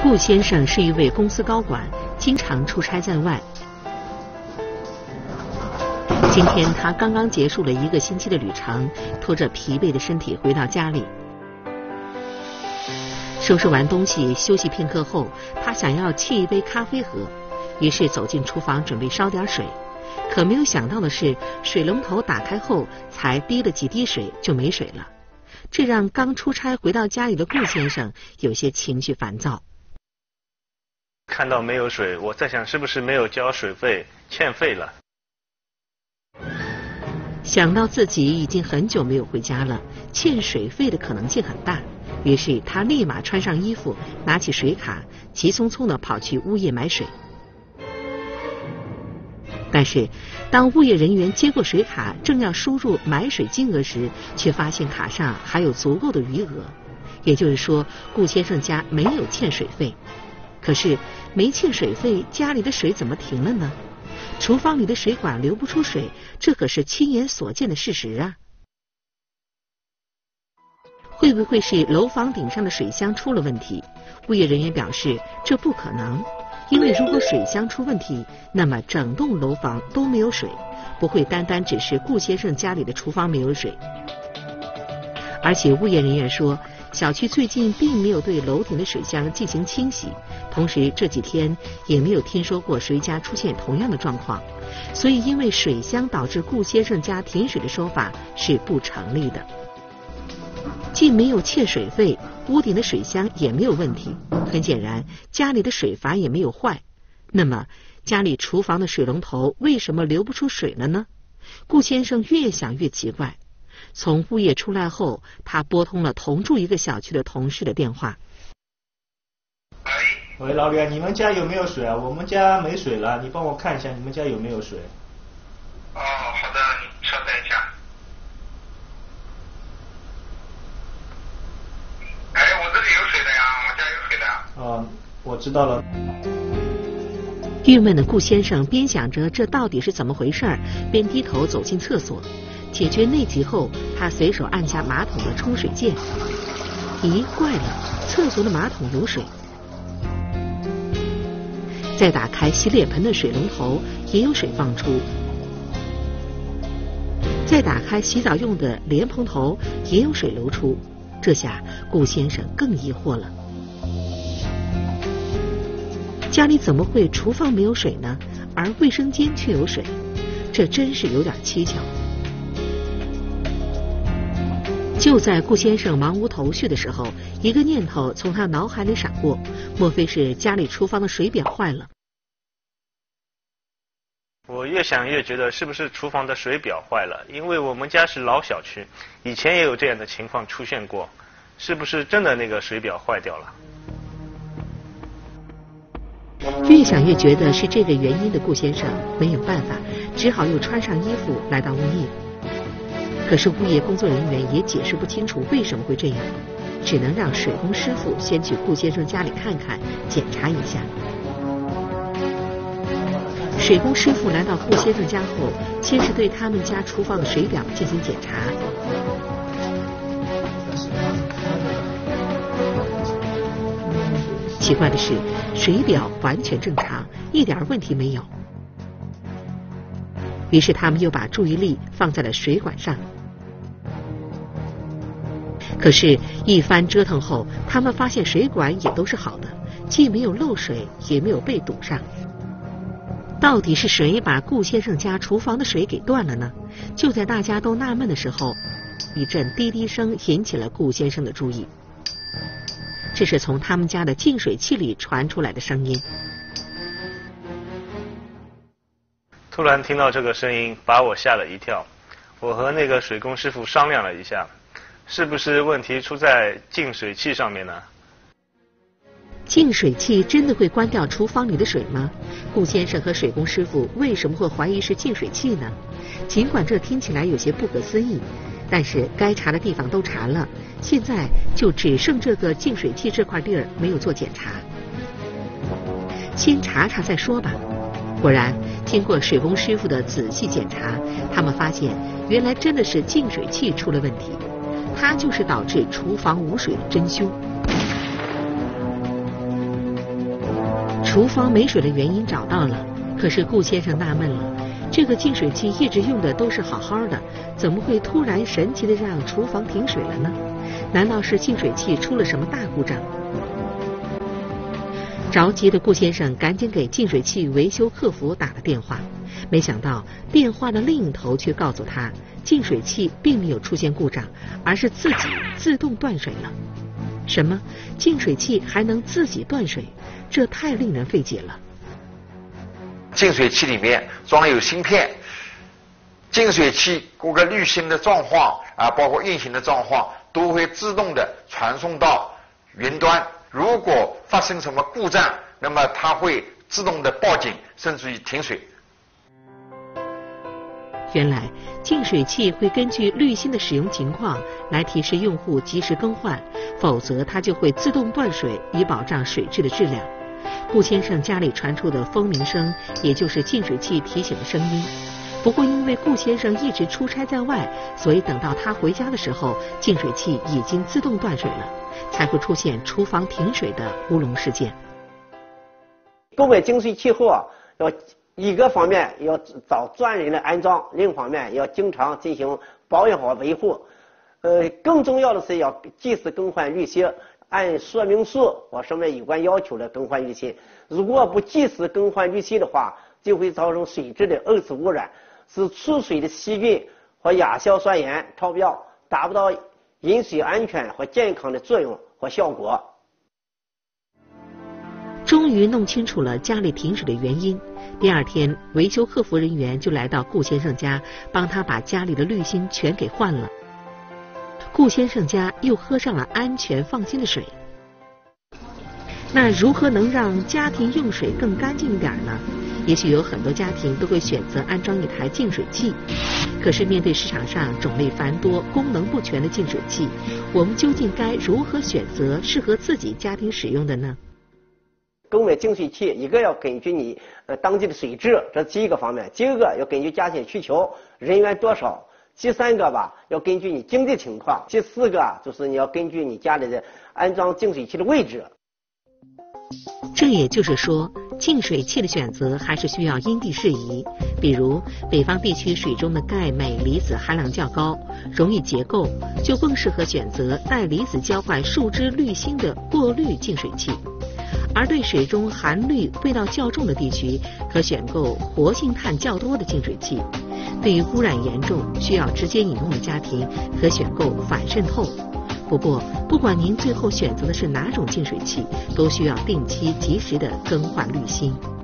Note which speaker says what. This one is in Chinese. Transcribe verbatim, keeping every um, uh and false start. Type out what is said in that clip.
Speaker 1: 顾先生是一位公司高管，经常出差在外。今天他刚刚结束了一个星期的旅程，拖着疲惫的身体回到家里。收拾完东西，休息片刻后，他想要沏一杯咖啡喝，于是走进厨房准备烧点水。可没有想到的是，水龙头打开后才滴了几滴水就没水了，这让刚出差回到家里的顾先生有些情绪烦躁。
Speaker 2: 看到没有水，我在想是不是没有交水费，欠费了。
Speaker 1: 想到自己已经很久没有回家了，欠水费的可能性很大，于是他立马穿上衣服，拿起水卡，急匆匆地跑去物业买水。但是当物业人员接过水卡，正要输入买水金额时，却发现卡上还有足够的余额，也就是说顾先生家没有欠水费。可是没欠水费，家里的水怎么停了呢？厨房里的水管流不出水，这可是亲眼所见的事实啊！会不会是楼房顶上的水箱出了问题？物业人员表示，这不可能，因为如果水箱出问题，那么整栋楼房都没有水，不会单单只是顾先生家里的厨房没有水。而且物业人员说，小区最近并没有对楼顶的水箱进行清洗，同时这几天也没有听说过谁家出现同样的状况，所以因为水箱导致顾先生家停水的说法是不成立的。既没有欠水费，屋顶的水箱也没有问题，很显然家里的水阀也没有坏。那么家里厨房的水龙头为什么流不出水了呢？顾先生越想越奇怪。从物业出来后，他拨通了同住一个小区的同事的电话。
Speaker 3: 喂，老李，你们家有没有水啊？我们家没水了，你帮我看一下你们家有没有水。
Speaker 4: 哦，好的，你稍等一下。哎，我这里有水的呀，我家有水的。
Speaker 3: 哦，我知道了。
Speaker 1: 郁闷的顾先生边想着这到底是怎么回事，边低头走进厕所。解决内急后，他随手按下马桶的冲水键。咦，怪了，厕所的马桶有水。再打开洗脸盆的水龙头，也有水放出。再打开洗澡用的莲蓬头，也有水流出。这下顾先生更疑惑了，家里怎么会厨房没有水呢？而卫生间却有水，这真是有点蹊跷。就在顾先生忙无头绪的时候，一个念头从他脑海里闪过，莫非是家里厨房的水表坏了？
Speaker 2: 我越想越觉得是不是厨房的水表坏了，因为我们家是老小区，以前也有这样的情况出现过，是不是真的那个水表坏掉了？
Speaker 1: 越想越觉得是这个原因的顾先生没有办法，只好又穿上衣服来到物业。可是物业工作人员也解释不清楚为什么会这样，只能让水工师傅先去顾先生家里看看，检查一下。水工师傅来到顾先生家后，先是对他们家厨房的水表进行检查。奇怪的是，水表完全正常，一点问题没有。于是他们又把注意力放在了水管上。可是，一番折腾后，他们发现水管也都是好的，既没有漏水，也没有被堵上。到底是谁把顾先生家厨房的水给断了呢？就在大家都纳闷的时候，一阵滴滴声引起了顾先生的注意。这是从他们家的净水器里传出来的声音。
Speaker 2: 突然听到这个声音，把我吓了一跳。我和那个水工师傅商量了一下，是不是问题出在净水器上面呢？
Speaker 1: 净水器真的会关掉厨房里的水吗？顾先生和水工师傅为什么会怀疑是净水器呢？尽管这听起来有些不可思议，但是该查的地方都查了，现在就只剩这个净水器这块地儿没有做检查。先查查再说吧。果然，经过水工师傅的仔细检查，他们发现原来真的是净水器出了问题，它就是导致厨房无水的真凶。 厨房没水的原因找到了，可是顾先生纳闷了，这个净水器一直用的都是好好的，怎么会突然神奇的让厨房停水了呢？难道是净水器出了什么大故障？着急的顾先生赶紧给净水器维修客服打了电话，没想到电话的另一头却告诉他，净水器并没有出现故障，而是自己自动断水了。什么？净水器还能自己断水？这太令人费解了。
Speaker 5: 净水器里面装有芯片，净水器各个滤芯的状况啊，包括运行的状况，都会自动的传送到云端。如果发生什么故障，那么它会自动的报警，甚至于停水。
Speaker 1: 原来净水器会根据滤芯的使用情况来提示用户及时更换，否则它就会自动断水，以保障水质的质量。顾先生家里传出的蜂鸣声，也就是净水器提醒的声音。不过因为顾先生一直出差在外，所以等到他回家的时候，净水器已经自动断水了，才会出现厨房停水的乌龙事件。
Speaker 6: 购买净水器后啊，要一个方面要找专人来安装，另一方面要经常进行保养和维护。呃，更重要的是要及时更换滤芯，按说明书或上面有关要求来更换滤芯。如果不及时更换滤芯的话，就会造成水质的二次污染，使出水的细菌和亚硝酸盐超标，达不到饮水安全和健康的作用和效果。
Speaker 1: 终于弄清楚了家里停水的原因，第二天维修客服人员就来到顾先生家，帮他把家里的滤芯全给换了。顾先生家又喝上了安全放心的水。那如何能让家庭用水更干净一点呢？也许有很多家庭都会选择安装一台净水器，可是面对市场上种类繁多、功能不全的净水器，我们究竟该如何选择适合自己家庭使用的呢？
Speaker 6: 购买净水器，一个要根据你呃当地的水质，这是第一个方面；第二个要根据家庭需求，人员多少；第三个吧，要根据你经济情况；第四个就是你要根据你家里的安装净水器的位置。
Speaker 1: 这也就是说，净水器的选择还是需要因地适宜。比如北方地区水中的钙、镁离子含量较高，容易结垢，就更适合选择带离子交换树脂滤芯的过滤净水器。而对水中含氯味道较重的地区，可选购活性炭较多的净水器。对于污染严重需要直接饮用的家庭，可选购反渗透。不过不管您最后选择的是哪种净水器，都需要定期及时的更换滤芯。